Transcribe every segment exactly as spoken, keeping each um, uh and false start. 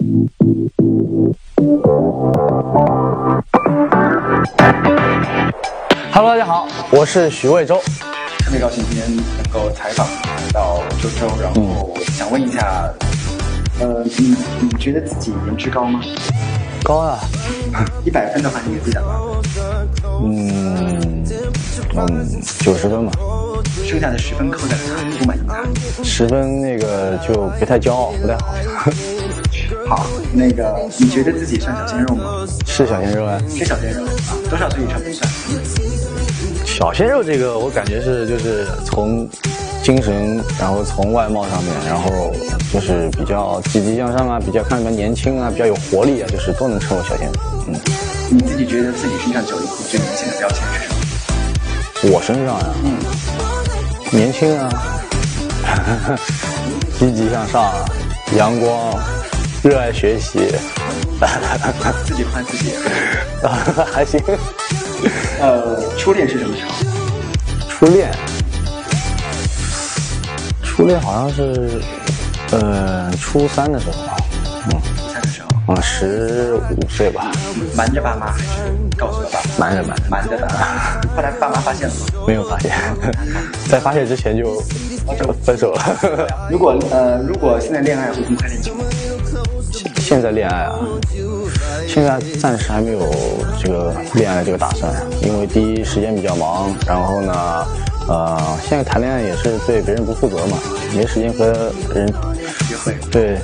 Hello， 大家好，我是许魏洲。 特别高兴今天能够采访到周周，然后想问一下，呃，你你觉得自己颜值高吗？ 高啊， 一百分的话，你给自己打多少？ 嗯嗯，九十分吧。 剩下的十分扣在哪里？不满意哪里？ 十分那个就别太骄傲，不太好。 好，那个你觉得自己算小鲜肉吗？ 是小鲜肉啊， 是小鲜肉啊，多少岁以上不算？ 小鲜肉这个我感觉是就是从精神，然后从外貌上面，然后就是比较积极向上啊，比较看起来年轻啊，比较有活力啊，就是都能称为小鲜肉。嗯， 你自己觉得自己身上九零后最明显的标签是什么？ 我身上呀、啊， 嗯， 年轻啊，积极向上啊，阳光，热爱学习。 自己夸自己， 还行。 呃，初恋是什么时候？ 初恋，初恋好像是，呃，初三的时候，嗯， 初三的时候， 啊、嗯，十五岁吧。 瞒着爸妈还是告诉了爸妈？ 瞒着瞒着瞒着的。后来爸妈发现了吗？ 没有发现，在发现之前就就分手了。 如果呃，如果现在恋爱会公开恋情吗？ 现在恋爱啊，现在暂时还没有这个恋爱这个打算，因为第一时间比较忙，然后呢，呃，现在谈恋爱也是对别人不负责嘛，没时间和人约会。 对。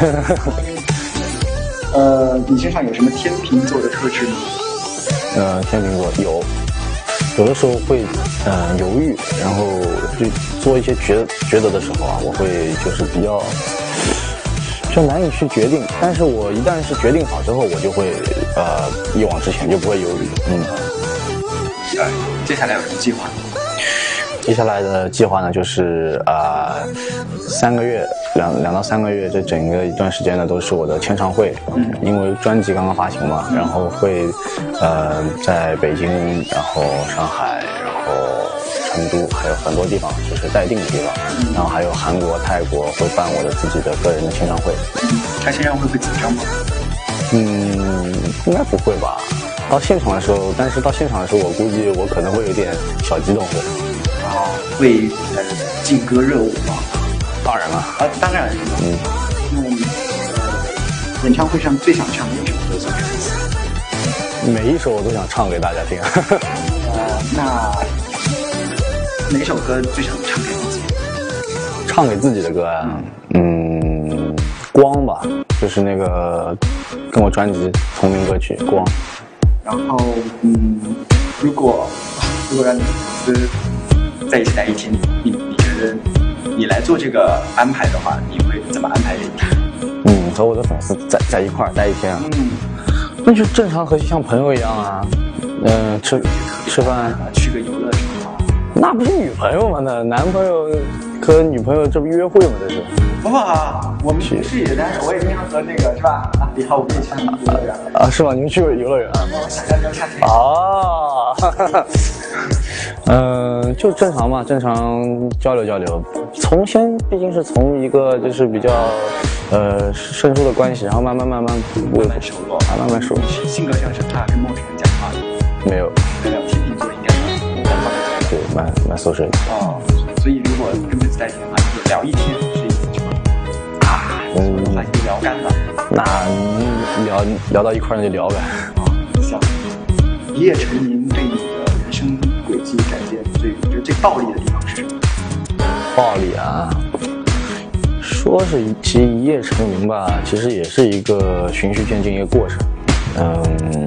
呃，你身上有什么天秤座的特质吗？ 呃，天秤座有，有的时候会呃犹豫，然后就做一些抉抉择的时候啊，我会就是比较。就难以去决定，但是我一旦是决定好之后，我就会呃一往直前，就不会犹豫。嗯。 呃，接下来有什么计划？ 接下来的计划呢，就是啊、呃、三个月，两两到三个月，这整个一段时间呢都是我的签唱会。嗯。因为专辑刚刚发行嘛，然后会呃在北京，然后上海，然后成都，还有很多地方就是待定的地方，嗯、然后还有韩国、泰国会办我的自己的个人的签唱会。 开签唱会会紧张吗？ 嗯，应该不会吧。到现场的时候，但是到现场的时候，我估计我可能会有点小激动会。 哦，会呃劲歌热舞吗？ 当然了， 啊，当然是吧。嗯。那呃，演唱会上最想唱的一首歌送给自己？ 每一首我都想唱给大家听。 呃，那哪首歌最想唱给自己？ 唱给自己的歌呀、啊，嗯，光吧，就是那个跟我专辑同名歌曲《光》。 然后，嗯，如果如果让你粉丝在一起待一天，你你你觉得你来做这个安排的话，你会怎么安排给你？ 嗯，和我的粉丝在在一块儿待一天啊，嗯，那就正常和像朋友一样啊，嗯、呃，吃吃饭， 去个游乐场。 那不是女朋友吗？那男朋友和女朋友这不约会吗？这是。 不啊，我们去是也但是我也经常和那个是吧？啊，李浩，我跟你去游乐园啊？是吗？你们去过游乐园啊？ 我想象中夏天。 哦，嗯、呃，就正常嘛，正常交流交流。从先毕竟是从一个就是比较呃生疏的关系，然后慢慢慢慢慢慢熟络， 慢慢熟。 性格上是怕跟陌生人讲话的？ 没有， 没有，天秤座应该蛮蛮方便的。 对，蛮蛮 social 的。 哦，所以如果跟粉丝在一起的话，就聊一天是一次就好。啊，嗯，把你聊干了。 那聊聊到一块儿那就聊呗。 啊，行。一夜成名对你的人生轨迹改变最觉得最暴力的地方是什么？ 暴力啊，说是其实一夜成名吧，其实也是一个循序渐进一个过程。嗯，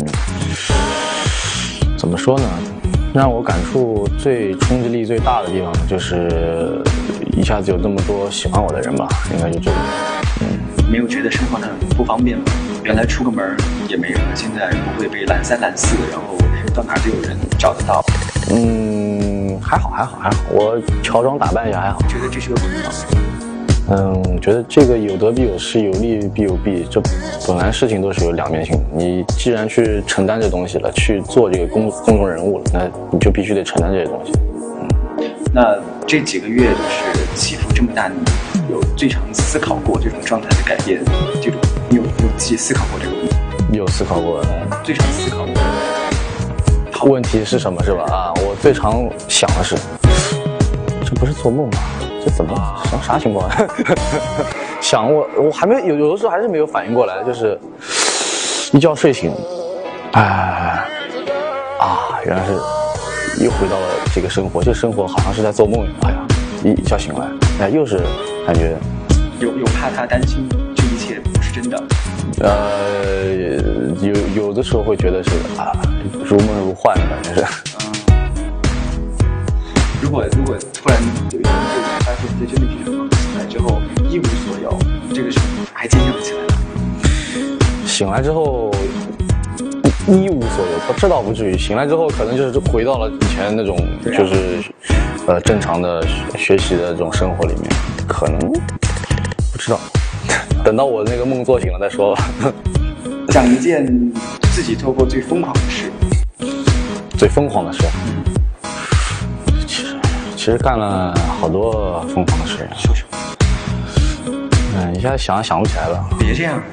怎么说呢？让我感触最冲击力最大的地方，就是一下子有这么多喜欢我的人吧，应该就这个。 嗯，没有觉得生活很不方便吗？原来出个门也没人，现在不会被拦三拦四，然后到哪都有人找得到。 嗯，还好还好还好，我乔装打扮一下还好。 觉得这是个困扰。 嗯，觉得这个有得必有失，有利必有弊，这本来事情都是有两面性。你既然去承担这东西了，去做这个公公众人物了，那你就必须得承担这些东西。 嗯，那这几个月就是起伏这么大，你有最常思考过这种状态的改变？这种你有有自己思考过这个问题？ 有思考过。 最常思考过问题是什么是吧？啊，我最常想的是，这不是做梦吧？这怎么啥啥情况？想我我还没有有的时候还是没有反应过来，就是一觉睡醒，哎啊，原来是又回到了这个生活，这个生活好像是在做梦。哎呀，一一觉醒来，哎，又是感觉有有怕他担心这一切不是真的。 呃，有有的时候会觉得是啊，如梦如幻的感觉是。 嗯，如果如果突然有一天就发现这真的是什么，醒来之后一无所有，这个时候还坚强不起来了。 醒来之后一无所有，这倒不至于。醒来之后可能就是回到了以前那种就是，呃，正常的学习的这种生活里面，可能不知道。等到我那个梦做醒了再说吧。 讲一件自己做过最疯狂的事。 最疯狂的事，其实其实干了好多疯狂的事。 说说。 嗯，一下想想不起来了。 别这样。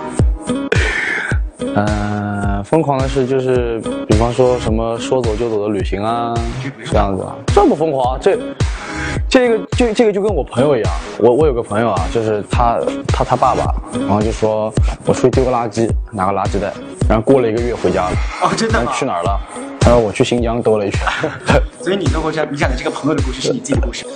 嗯、呃，疯狂的事就是，比方说什么说走就走的旅行啊，这样子啊，这不疯狂，这。这个就这个就跟我朋友一样，我我有个朋友啊，就是他他他爸爸，然后就说我出去丢个垃圾，拿个垃圾袋，然后过了一个月回家了。 哦，真的吗？ 去哪儿了？他说我去新疆兜了一圈。 所以你兜过这，你讲的这个朋友的故事是你自己的故事。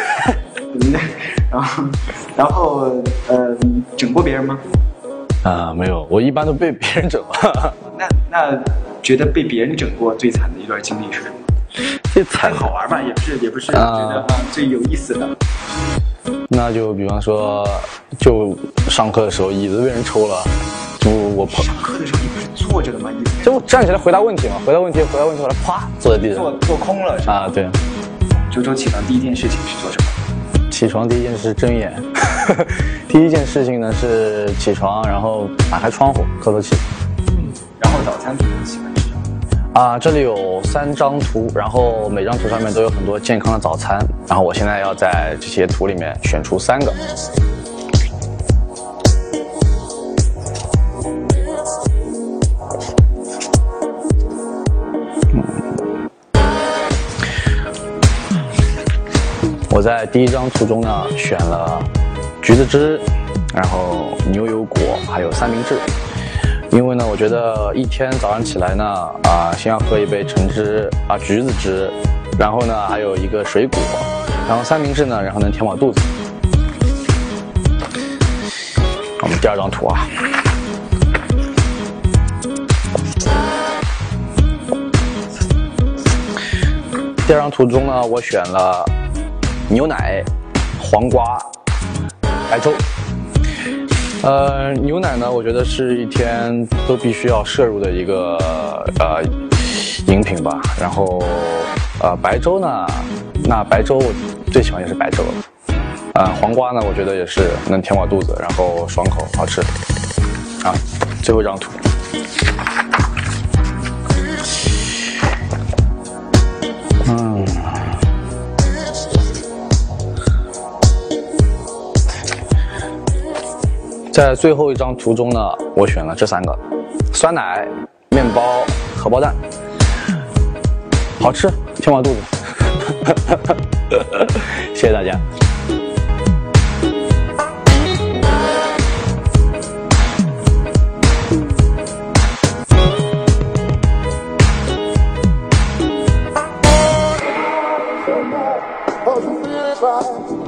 然后然后呃，整过别人吗？ 啊、呃，没有，我一般都被别人整了。 那那觉得被别人整过最惨的一段经历是什么？ 最惨好玩吧，也不是也不是觉得啊最有意思的。 那就比方说，就上课的时候椅子被人抽了，就我朋上课的时候你不是坐着的吗？你就站起来回答问题嘛，回答问题回答问题后来啪坐在地上， 坐坐空了是吧？ 啊，对。 周周起床第一件事情是做什么？ 起床第一件事是睁眼，第一件事情呢是起床，然后打开窗户透透气。 嗯，然后早餐喜欢吃什么？ 啊，这里有三张图，然后每张图上面都有很多健康的早餐，然后我现在要在这些图里面选出三个。我在第一张图中呢选了橘子汁，然后牛油果，还有三明治。因为呢，我觉得一天早上起来呢，啊、呃，先要喝一杯橙汁啊、呃、橘子汁，然后呢还有一个水果，然后三明治呢，然后能填饱肚子。我们第二张图啊，第二张图中呢，我选了牛奶、黄瓜、白粥。呃，牛奶呢，我觉得是一天都必须要摄入的一个呃饮品吧。然后，呃，白粥呢，那白粥我最喜欢也是白粥了。呃，黄瓜呢，我觉得也是能填饱肚子，然后爽口好吃。啊，最后一张图。嗯。在最后一张图中呢，我选了这三个：酸奶、面包、荷包蛋，好吃，填饱肚子。谢谢大家。Oh,